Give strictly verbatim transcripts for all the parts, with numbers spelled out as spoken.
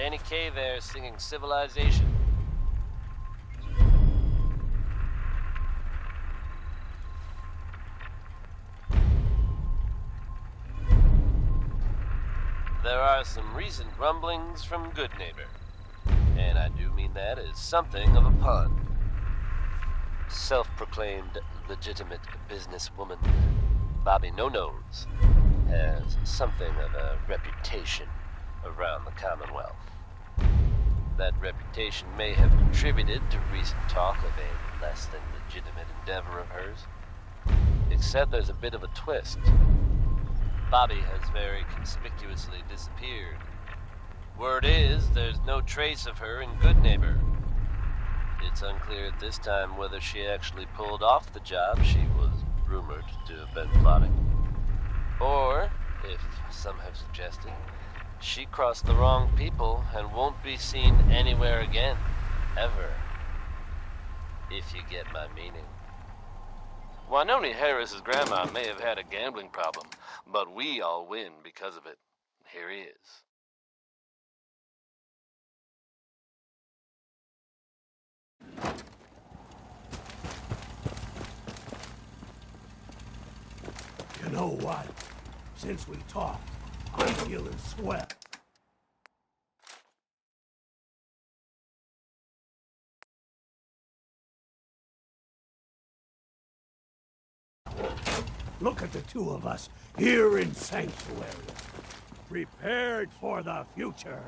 Danny Kaye there singing Civilization. There are some recent rumblings from Goodneighbor, and I do mean that as something of a pun. Self-proclaimed legitimate businesswoman Bobby No-Nose has something of a reputation around the Commonwealth. That reputation may have contributed to recent talk of a less than legitimate endeavor of hers. Except there's a bit of a twist. Bobby has very conspicuously disappeared. Word is, there's no trace of her in Goodneighbor. It's unclear at this time whether she actually pulled off the job she was rumored to have been plotting. Or, if some have suggested, she crossed the wrong people and won't be seen anywhere again, ever. If you get my meaning. Wynoni Harris's grandma may have had a gambling problem, but we all win because of it. Here he is. You know what? Since we talked, I'm feeling swell. Look at the two of us here in Sanctuary, prepared for the future.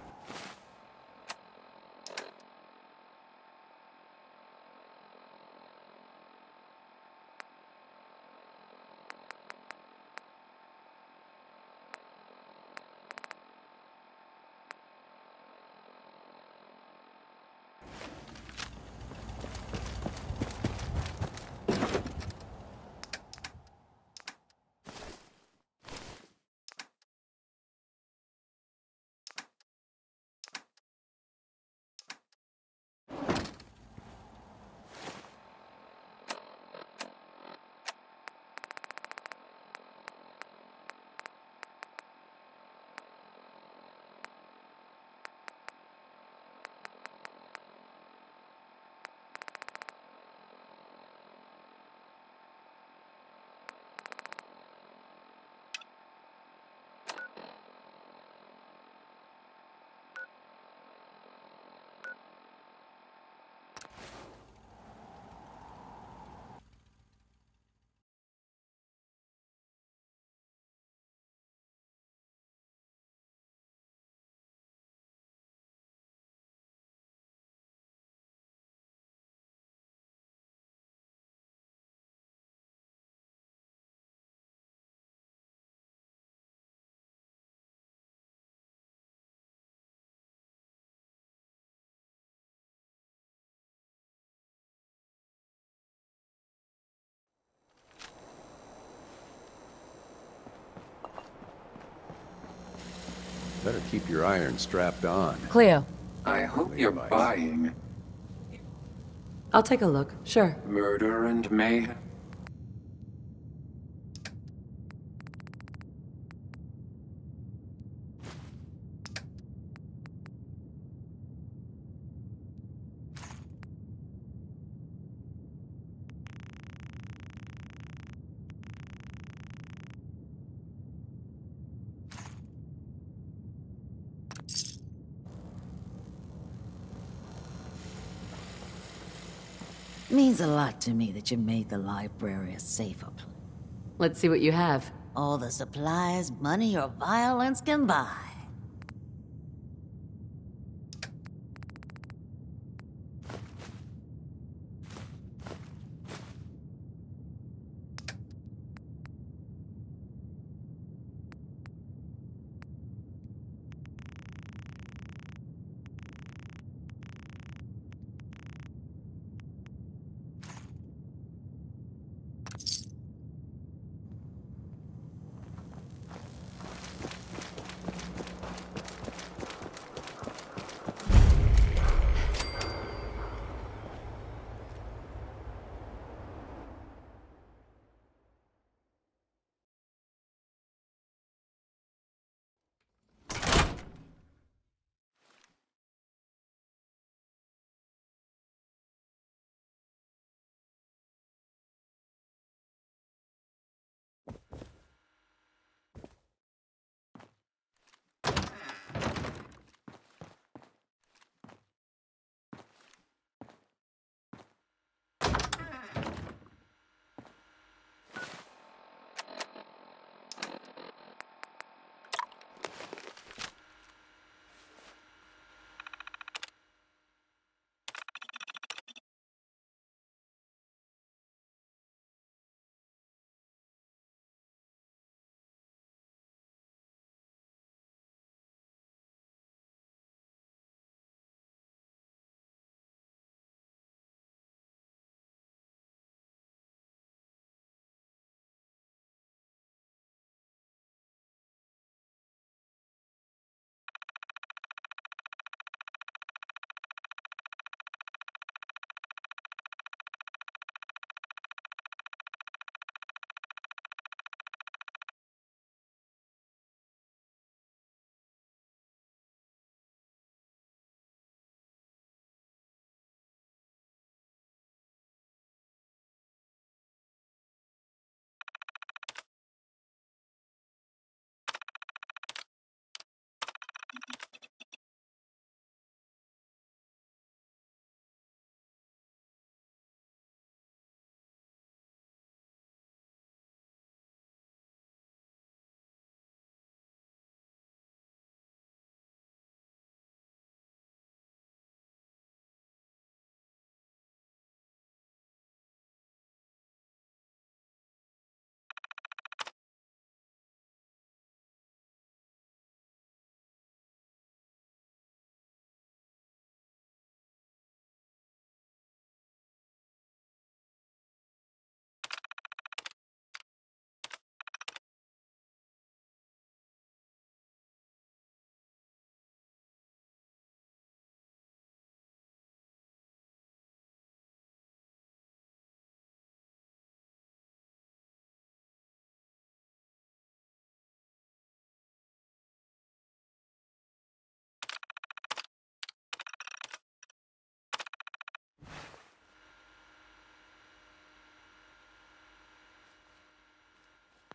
Better keep your iron strapped on. Cleo. I hope you're buying I'll take a look, sure. murder and mayhem. Means a lot to me that you made the library a safer place. Let's see what you have. All the supplies, money, or violence can buy.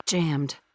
jammed.